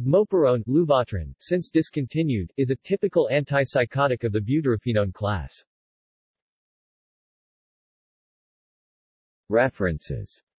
Moperone, Luvotrin, since discontinued, is a typical antipsychotic of the butyrophenone class. References